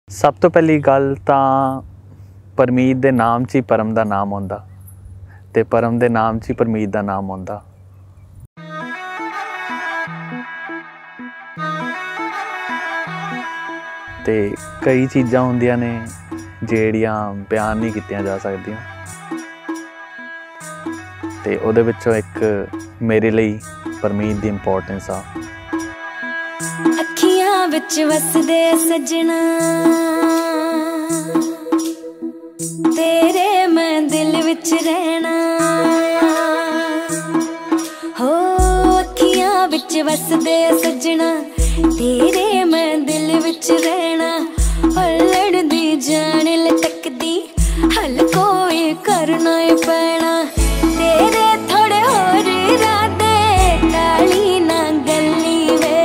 सब तो पहली गल तां परमीत दे नाम 'च ही परम दा नाम आउंदा ते परम दे नाम 'च ही परमीत दा नाम आउंदा। ते कई चीज़ां हुंदियां ने जेहड़ियां बयान नहीं कीतियां जा सकदियां ते उहदे विचों एक मेरे लिए परमीत दी इंपॉर्टेंस आ। अखियां विच वसदे सजना तेरे मैं दिल विच रहना हो। अखियां विच वसदे सजना तेरे मैं दिल विच रहना। और लड़दी जान लटकदी हल कोई करना ही पैना। तेरे थोड़े होर इरादे काली ना गली वे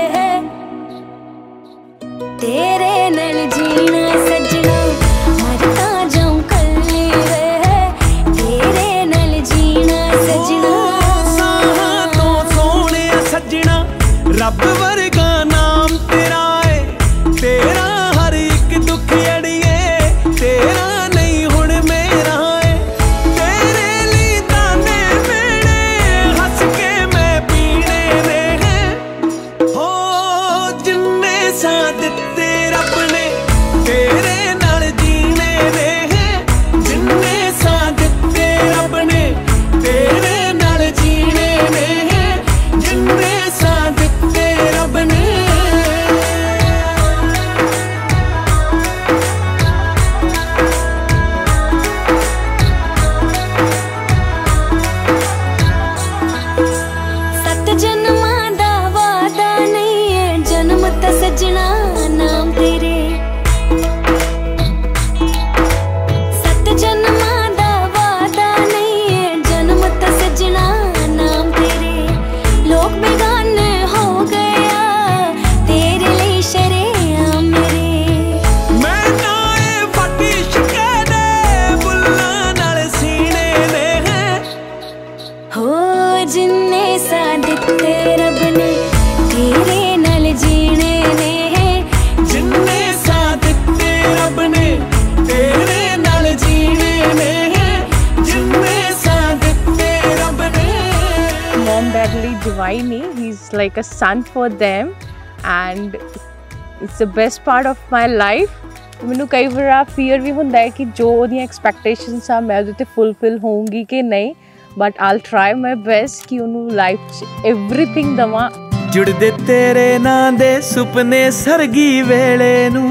तेरे नाल जीना सजना मरता जाऊं कल्ली वे तेरे नाल जीना सजना। तो सोने सजना रब वर्गा नाम तेरा है। तेरा हर एक दुख अड़िए तेरा नहीं हुण मेरा है। तेरे लिए ताने मेरे हंस के मैं पीने ने हैं हो। जिन्ने साथ दिते रब ने तेरे नाल जीने ने हैं। जिन्ने साथ दिते रब ने तेरे नाल जीने ने हैं। जिन्ने साथ दिते रब ने। सत जन्मां दा वादा नहीं है जन्म ता सजना नाम तेरे। सत जन्मां दा वादा नहीं है जन्म ता सजना नाम तेरे। लोग बेगाने हो गया तेरे लिए शरेआम मेरे। मैं नाए फटी शिके दे बुल्ला नाल सीने ने हैं हो। जिन्ने साथ दिते रब ने तेरे नाल जीने ने हैं। जिन्ने साथ दिते रब ने तेरे नाल जीने ने हैं। जिन्ने साथ दिते रब ने। Mom dad ਲਈ divine he he's like a son for them and it's the best part of my life। ਮੈਨੂੰ ਕਈ ਵਾਰ ਫੀਅਰ ਵੀ ਹੁੰਦਾ ਹੈ ਕਿ ਜੋ ਉਹਦੀਆਂ ਐਕਸਪੈਕਟੇਸ਼ਨਸ ਆ ਮੈਂ ਉਹਦੇ ਤੇ ਫੁੱਲਫਿਲ ਹੋਊਂਗੀ ਕਿ ਨਹੀਂ but I'll try my best ਕਿ ਉਹਨੂੰ ਲਾਈਫ 'ਚ ਐਵਰੀਥਿੰਗ ਦਵਾਂ। ਜੁੜਦੇ ਤੇਰੇ ਨਾਂ ਦੇ ਸੁਪਨੇ ਸਰਗੀ ਵੇਲੇ ਨੂੰ।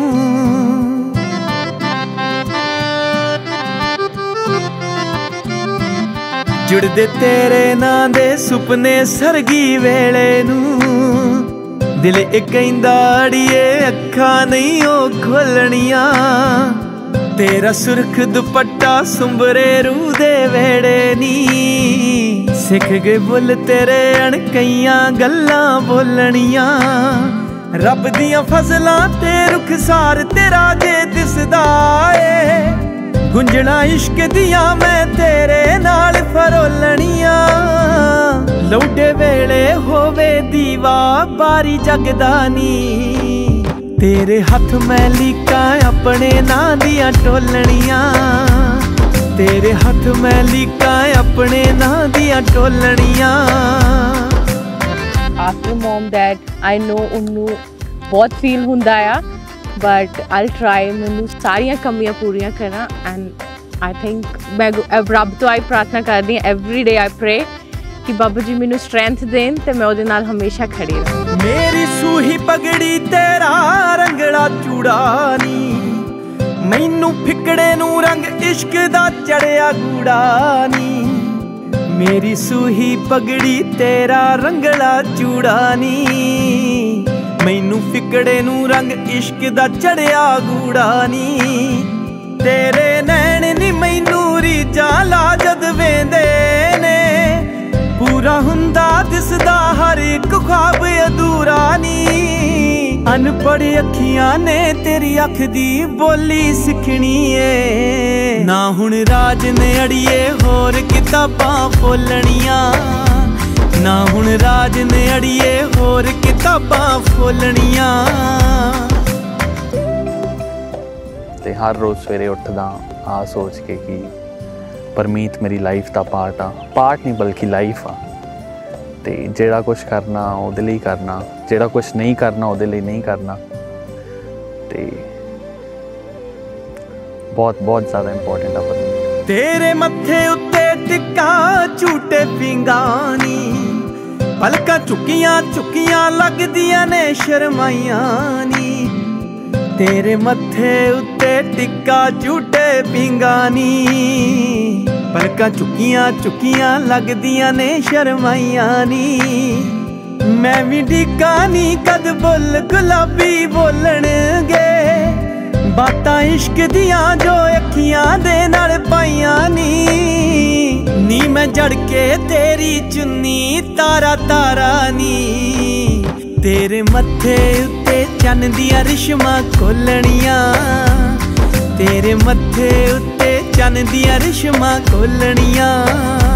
ਜੁੜਦੇ ਤੇਰੇ ਨਾਂ ਦੇ ਸੁਪਨੇ ਸਰਗੀ ਵੇਲੇ ਨੂੰ। ਦਿਲ ਇਹ ਕਹਿੰਦਾ ਅੜੀਏ ਅੱਖਾਂ ਨਹੀਂ ਉਹ ਖੋਲਣੀਆਂ। ਤੇਰਾ ਸੁਰਖ ਦੁਪੱਟਾ ਸੁੰਬਰੇ ਰੂਹ ਦੇ ਵੇੜੇ ਨੀ। ਸਿੱਖ ਗਏ ਬੁੱਲ ਤੇਰੇ ਅਣਕਈਆਂ ਗੱਲਾਂ ਬੋਲਣੀਆਂ। ਰੱਬ ਦੀਆਂ ਫਜ਼ਲਾਂ ਤੇ ਰੁਖਸਾਰ ਤੇਰਾ ਜੇ ਦਿਸਦਾ ਏ। ਗੁੰਝਣਾ ਇਸ਼ਕ ਦੀਆਂ ਮੈਂ ਤੇਰੇ ਨਾਲ ਫਰੋਲਣੀਆਂ। ਲੌਡੇ ਵੇਲੇ ਹੋਵੇ ਦੀਵਾ ਬਾਰੀ ਜਗਦਾ ਨੀ। तेरे हथ मैं लीका अपने नां दियां टोलणियां। तेरे हथ मैं लीका अपने नां दियां टोलणियां। After mom dad I know ਉਹਨੂੰ ਬਹੁਤ ਫੀਲ ਹੁੰਦਾ ਆ ਬਟ I'll try ਮੈਨੂੰ ਸਾਰੀਆਂ ਕਮੀਆਂ ਪੂਰੀਆਂ ਕਰਾਂ and I think ਮੈਂ ਰੱਬ ਤੋਂ ਆਈ ਪ੍ਰਾਰਥਨਾ ਕਰਦੀ ਹਾਂ every day I pray ਕਿ ਬਾਬਾ ਜੀ ਮੈਨੂੰ ਸਟਰੈਂਥ ਦੇਣ ਤੇ ਮੈਂ ਉਹਦੇ ਨਾਲ ਹਮੇਸ਼ਾ ਖੜੀ ਰਹਾਂ। मेरी सूही पगड़ी तेरा रंगला चूड़ा नी। मैनू फिकड़े नू रंग इश्क दा चढ़िया गूड़ा नी। मेरी सूही पगड़ी तेरा रंगला चूड़ा नी। मैनू फिकड़े नू रंग इश्क दा चढ़िया गूड़ा नी। तेरे नैन नी मैनू रीजा ला जद वेंदे ने। पूरा हुंदा दिसदा हर एक ख्वाब अधूरा नी। अनपढ़ अखियां ने तेरी अख दी बोली सिखनी है। ना हुण राज ने अड़िए होर किताबां फोलणियां। ना हुण राज ने अड़िए होर किताबां फोलणियां। ਤੇ ਹਰ ਰੋਜ਼ ਸਵੇਰੇ ਉੱਠਦਾ ਆ ਸੋਚ ਕੇ ਕਿ ਪਰਮੀਤ ਮੇਰੀ ਲਾਈਫ ਦਾ ਪਾਰਟ ਨਹੀਂ ਬਲਕਿ ਲਾਈਫ ਆ। ਤੇ ਜਿਹੜਾ ਕੁਝ ਕਰਨਾ ਉਹਦੇ ਲਈ ਕਰਨਾ, ਜਿਹੜਾ ਕੁਝ ਨਹੀਂ ਕਰਨਾ ਉਹਦੇ ਲਈ ਨਹੀਂ ਕਰਨਾ। ਤੇ ਬਹੁਤ ਬਹੁਤ ਜ਼ਿਆਦਾ ਇੰਪੋਰਟੈਂਟ ਆ ਪਰਮੀਤ। ਤੇਰੇ ਮੱਥੇ ਉੱਤੇ ਟਿੱਕਾ ਝੂਟੇ ਪਿੰਗਾਨੀ, ਪਲਕਾਂ ਝੁਕੀਆਂ ਝੁਕੀਆਂ ਲੱਗਦੀਆਂ ਨੇ ਸ਼ਰਮਾਈਆਂ ਨੀ। ਤੇਰੇ ਮੱਥੇ ਉੱਤੇ ਟਿੱਕਾ ਝੂਟੇ ਪਿੰਗਾਨੀ, ਪਲਕਾਂ ਝੁਕੀਆਂ ਝੁਕੀਆਂ ਲੱਗਦੀਆਂ ਨੇ ਸ਼ਰਮਾਈਆਂ ਨੀ। ਮੈਂ ਵੀ ਡਿੱਗਾ ਨੀ ਕਦ ਬੁੱਲ ਗੁਲਾਬੀ ਬੋਲਣਗੇ, ਬਾਤਾਂ ਇਸ਼ਕ ਦੀਆਂ ਜੋ ਅੱਖੀਆਂ ਦੇ ਨਾਲ ਪਾਈਆਂ ਨੀ। ਮੈਂ ਜੜ ਕੇ ਤੇਰੀ ਚੁੰਨੀ ਤਾਰਾ ਤਾਰਾ ਨੀ। ਤੇਰੇ ਮੱਥੇ ਉੱਤੇ ਚੰਨ ਦੀਆਂ ਰਿਸ਼ਮਾਂ ਖੋਲਣੀਆਂ, ਤੇਰੇ ਮੱਥੇ ਉੱਤੇ ਚੰਨ ਦੀਆਂ ਰਿਸ਼ਮਾਂ ਖੋਲਣੀਆਂ।